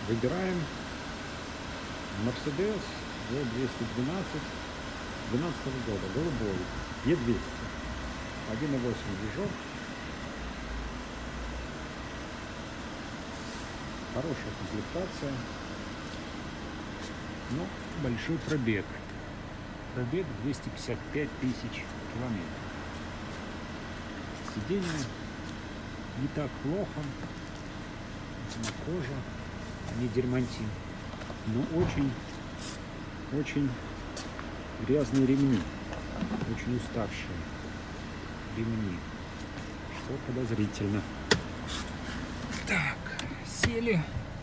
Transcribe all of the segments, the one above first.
Выбираем Mercedes E212 2012 года, голубой, E200, 1.8 движок. Хорошая комплектация, но большой пробег. Пробег 255 тысяч километров. Сиденье не так плохо, кожа, а не дермантин, но очень грязные ремни, очень уставшие ремни, что подозрительно. Так, сели.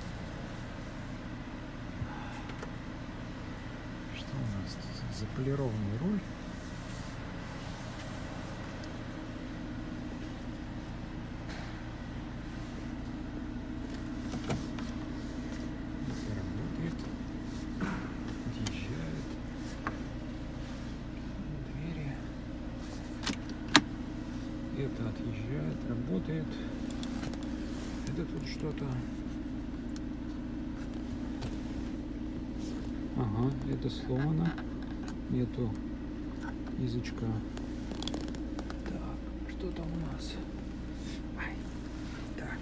Что у нас тут? Заполированный руль. Это работает. Отъезжает. Двери. Это отъезжает, работает. Это тут что-то. Ага, это сломано. Нету язычка. Так, что там у нас? Ай. Так.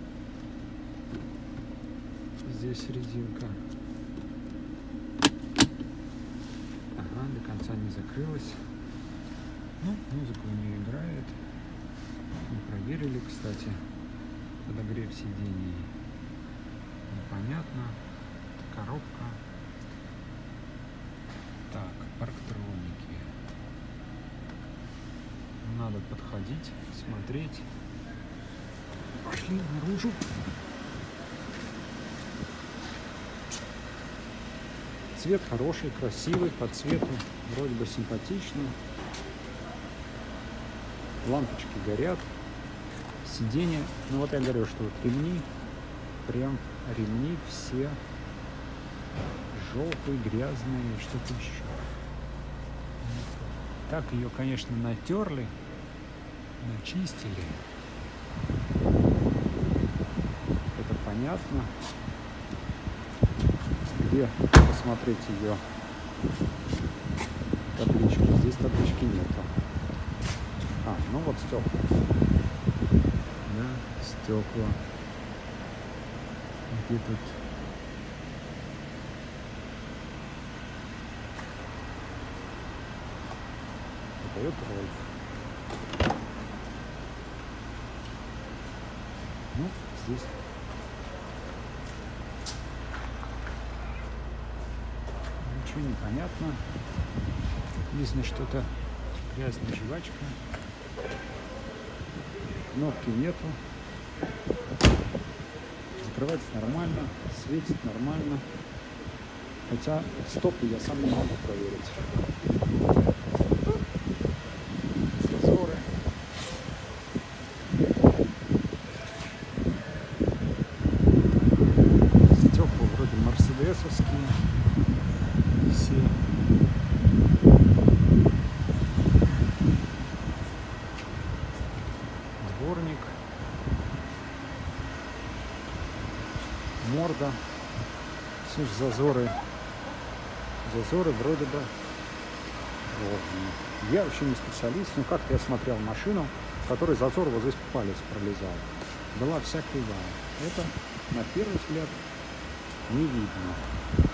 Здесь резинка. Ага, до конца не закрылась. Ну, музыка у нее играет. Мы проверили, кстати, подогрев сидений. Непонятно. Коробка. Так, парктроники. Надо подходить, смотреть. Пошли наружу. Цвет хороший, красивый, по цвету вроде бы симпатичный. Лампочки горят. Сиденье. Ну вот я говорю, что вот ремни, прям ремни все желтые, грязные, что-то еще. Так ее, конечно, натерли, начистили. Это понятно. Где посмотреть ее таблички? Здесь таблички нету. А, ну вот стекла. Да, стекла. Где тут? Дает Рольф. Ну, здесь ничего не понятно. Видно что-то грязная жвачка. Кнопки нету. Закрывается нормально, светит нормально. Хотя стопы я сам не могу проверить. Зазоры. Стекла вроде мерседесовские. Все. Дворник. Морда. Все же зазоры. Зазоры вроде бы ровные. Я вообще не специалист, но как-то я смотрел машину, в которой зазор вот здесь палец пролезал. Была вся кривая. Это на первый взгляд не видно.